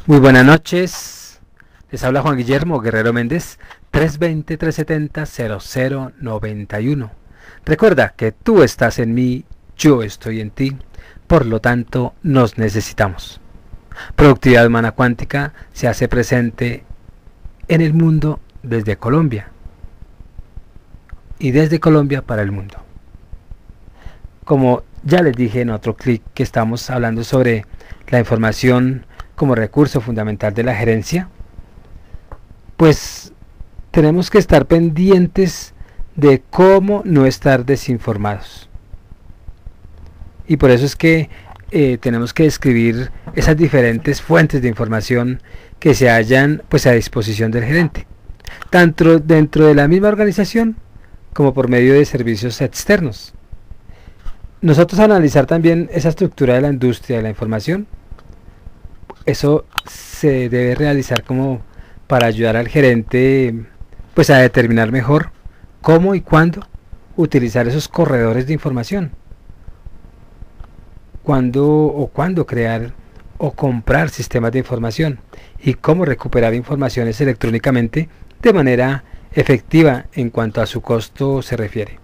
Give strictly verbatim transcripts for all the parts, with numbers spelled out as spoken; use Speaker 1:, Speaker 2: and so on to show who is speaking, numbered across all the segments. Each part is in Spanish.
Speaker 1: Muy buenas noches, les habla Juan Guillermo Guerrero Méndez, tres dos cero, tres siete cero, cero cero nueve uno. Recuerda que tú estás en mí, yo estoy en ti, por lo tanto nos necesitamos. Productividad Humana Cuántica se hace presente en el mundo desde Colombia y desde Colombia para el mundo. Como ya les dije en otro clic que estamos hablando sobre la información como recurso fundamental de la gerencia, pues tenemos que estar pendientes de cómo no estar desinformados. Y por eso es que eh, tenemos que describir esas diferentes fuentes de información que se hallan pues a disposición del gerente, tanto dentro de la misma organización como por medio de servicios externos. Nosotros analizar también esa estructura de la industria de la información, eso se debe realizar como para ayudar al gerente pues a determinar mejor cómo y cuándo utilizar esos corredores de información, cuándo o cuándo crear o comprar sistemas de información y cómo recuperar informaciones electrónicamente de manera efectiva en cuanto a su costo se refiere.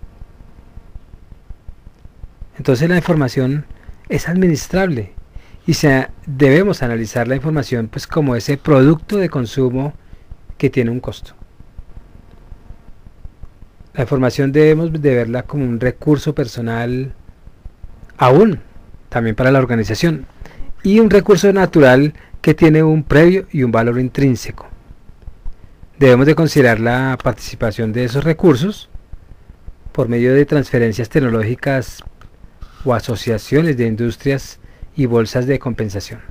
Speaker 1: Entonces la información es administrable y se, debemos analizar la información pues como ese producto de consumo que tiene un costo. La información debemos de verla como un recurso personal aún también para la organización y un recurso natural que tiene un previo y un valor intrínseco. Debemos de considerar la participación de esos recursos por medio de transferencias tecnológicas o asociaciones de industrias y bolsas de compensación.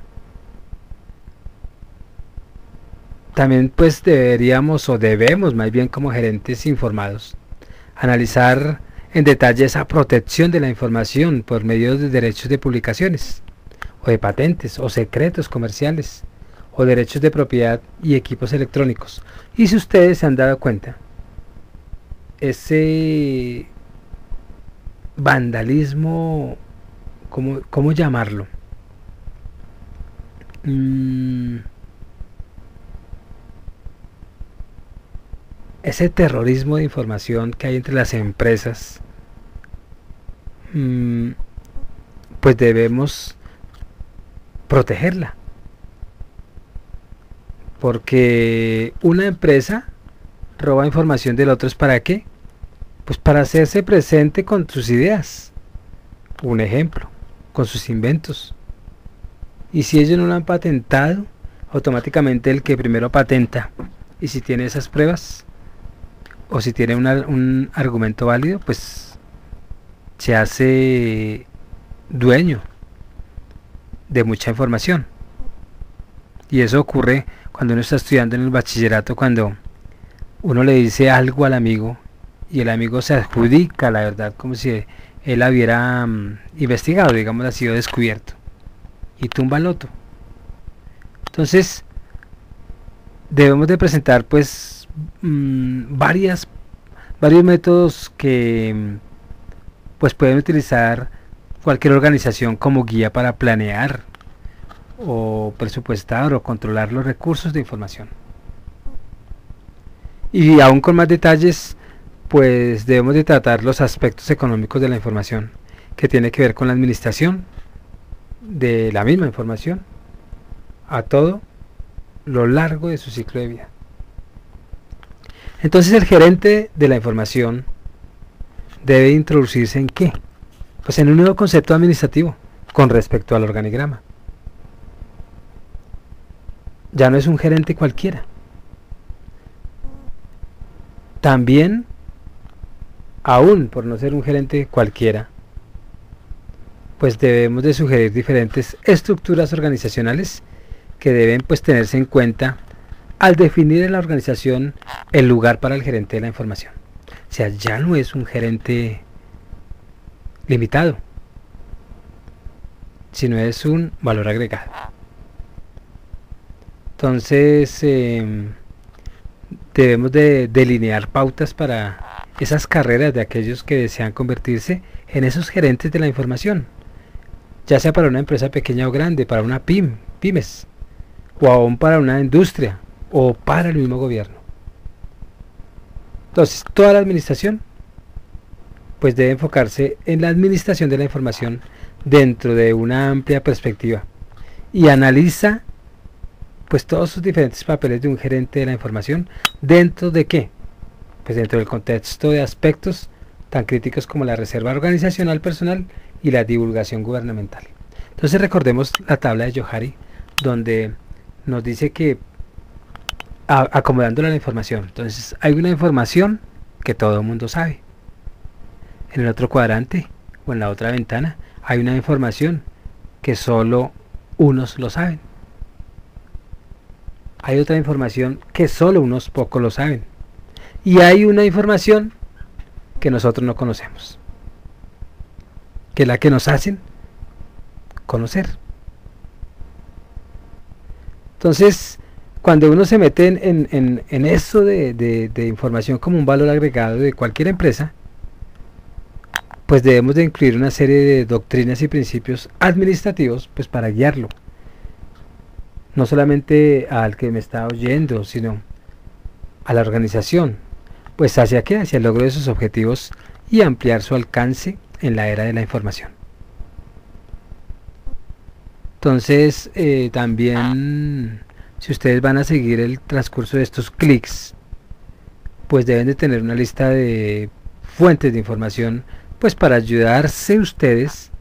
Speaker 1: También pues deberíamos o debemos más bien como gerentes informados analizar en detalle esa protección de la información por medio de derechos de publicaciones o de patentes o secretos comerciales o derechos de propiedad y equipos electrónicos. Y si ustedes se han dado cuenta, ese vandalismo, ¿cómo, cómo llamarlo? Mm, ese terrorismo de información que hay entre las empresas, mm, pues debemos protegerla, porque una empresa roba información del otro. ¿Es para qué? Pues para hacerse presente con sus ideas, un ejemplo, con sus inventos. Y si ellos no lo han patentado, automáticamente el que primero patenta, y si tiene esas pruebas, o si tiene una, un argumento válido, pues se hace dueño de mucha información. Y eso ocurre cuando uno está estudiando en el bachillerato, cuando uno le dice algo al amigo y el amigo se adjudica la verdad como si él hubiera um, investigado, digamos, ha sido descubierto, y tumba al otro. Entonces debemos de presentar pues mmm, varias varios métodos que pues pueden utilizar cualquier organización como guía para planear o presupuestar o controlar los recursos de información. Y aún con más detalles, pues debemos de tratar los aspectos económicos de la información, que tiene que ver con la administración de la misma información a todo lo largo de su ciclo de vida. Entonces el gerente de la información debe introducirse ¿en qué? Pues en un nuevo concepto administrativo con respecto al organigrama. Ya no es un gerente cualquiera. También, aún por no ser un gerente cualquiera, pues debemos de sugerir diferentes estructuras organizacionales que deben pues tenerse en cuenta al definir en la organización el lugar para el gerente de la información. O sea, ya no es un gerente limitado, sino es un valor agregado. Entonces eh, debemos de delinear pautas para esas carreras de aquellos que desean convertirse en esos gerentes de la información, ya sea para una empresa pequeña o grande, para una pyme, pymes, o aún para una industria o para el mismo gobierno. Entonces, toda la administración pues debe enfocarse en la administración de la información dentro de una amplia perspectiva y analiza pues todos sus diferentes papeles de un gerente de la información. ¿Dentro de qué? Pues dentro del contexto de aspectos tan críticos como la reserva organizacional personal y la divulgación gubernamental. Entonces recordemos la tabla de Johari, donde nos dice que a, acomodándola la información, entonces hay una información que todo el mundo sabe. En el otro cuadrante o en la otra ventana hay una información que solo unos lo saben. Hay otra información que solo unos pocos lo saben. Y hay una información que nosotros no conocemos, que es la que nos hacen conocer. Entonces, cuando uno se mete en, en, en, en eso de, de, de información como un valor agregado de cualquier empresa, pues debemos de incluir una serie de doctrinas y principios administrativos pues para guiarlo. No solamente al que me está oyendo, sino a la organización. Pues hacia qué, hacia el logro de sus objetivos y ampliar su alcance en la era de la información. Entonces, eh, también, si ustedes van a seguir el transcurso de estos clics, pues deben de tener una lista de fuentes de información, pues para ayudarse ustedes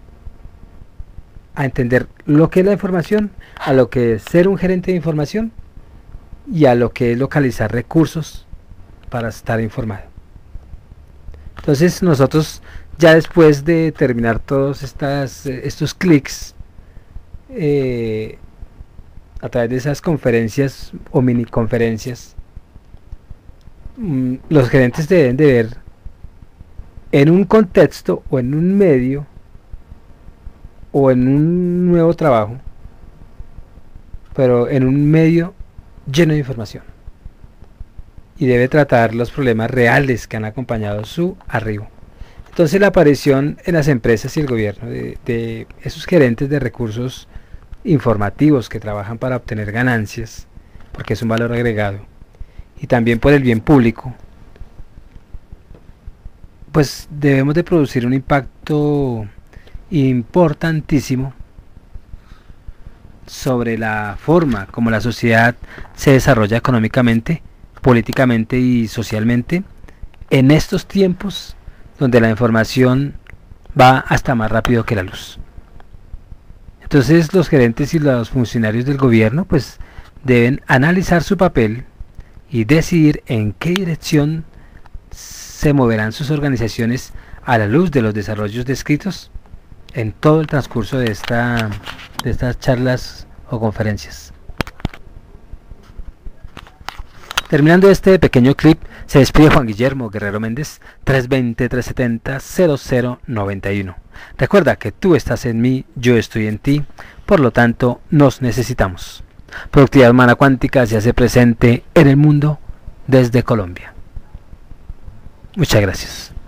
Speaker 1: a entender lo que es la información, a lo que es ser un gerente de información y a lo que es localizar recursos para estar informado. Entonces nosotros ya después de terminar todos estas, estos clics eh, a través de esas conferencias o mini conferencias, mmm, los gerentes deben de ver en un contexto o en un medio o en un nuevo trabajo, pero en un medio lleno de información, y debe tratar los problemas reales que han acompañado su arribo. Entonces la aparición en las empresas y el gobierno de, de esos gerentes de recursos informativos que trabajan para obtener ganancias, porque es un valor agregado, y también por el bien público, pues debemos de producir un impacto importantísimo sobre la forma como la sociedad se desarrolla económicamente, políticamente y socialmente en estos tiempos donde la información va hasta más rápido que la luz. Entonces los gerentes y los funcionarios del gobierno pues deben analizar su papel y decidir en qué dirección se moverán sus organizaciones a la luz de los desarrollos descritos en todo el transcurso de, esta, de estas charlas o conferencias. Terminando este pequeño clip, se despide Juan Guillermo Guerrero Méndez, tres dos cero, tres siete cero, cero cero nueve uno. Recuerda que tú estás en mí, yo estoy en ti, por lo tanto nos necesitamos. Productividad Humana Cuántica se hace presente en el mundo desde Colombia. Muchas gracias.